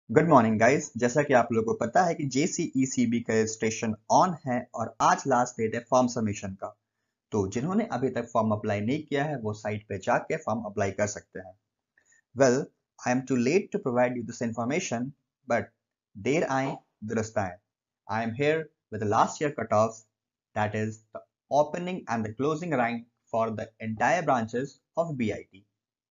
Good morning guys. जैसा कि आप लोगों को पता है कि JCECB का रजिस्ट्रेशन ऑन है और आज लास्ट डेट है फॉर्म सबमिशन का। तो जिन्होंने अभी तक फॉर्म अप्लाई नहीं किया है वो साइट पे जाके फॉर्म अप्लाई कर सकते हैं। Well, I am too late to provide you this information, but देर आए दुरुस्त आए। I am here with last year cut off, that is the opening and the closing rank for the entire branches of BIT.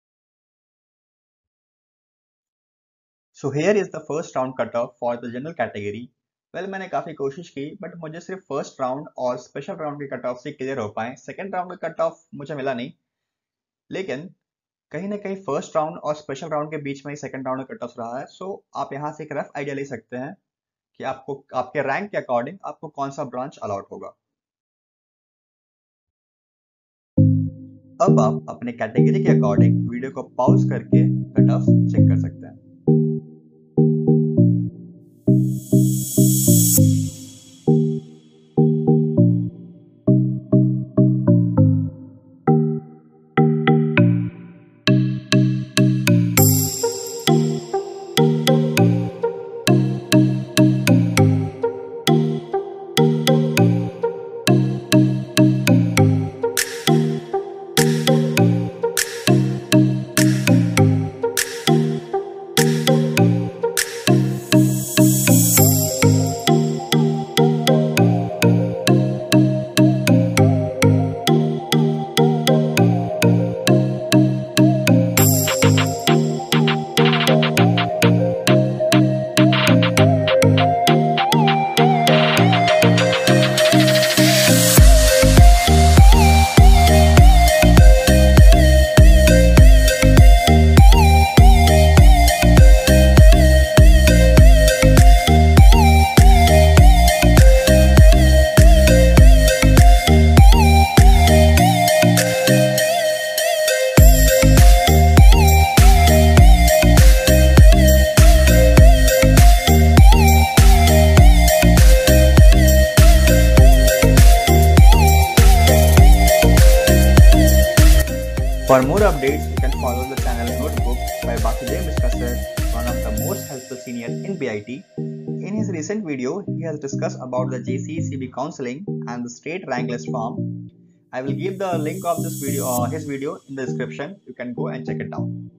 So here is the first round cut off for the general category. Well, मैंने काफी कोशिश की but मुझे सिर्फ first round और special round के cut off से clear हो पाए। सेकंड राउंड का कट ऑफ मुझे मिला नहीं, लेकिन कहीं ना कहीं फर्स्ट राउंड और स्पेशल राउंड के बीच में ही सेकंड राउंड का कट ऑफ रहा है। सो आप यहाँ से एक रफ आइडिया ले सकते हैं कि आपको आपके रैंक के अकॉर्डिंग आपको कौन सा ब्रांच अलॉट होगा। अब आप अपने कैटेगरी के अकॉर्डिंग वीडियो को पॉज करके कट ऑफ चेक कर सकते हैं। For more updates, you can follow the channel Notebook by Basudev Mishra sir, one of the most helpful seniors in BIT. In his recent video, he has discussed about the JCECB counseling and the state rank list form. I will give the link of this video, his video in the description. You can go and check it out.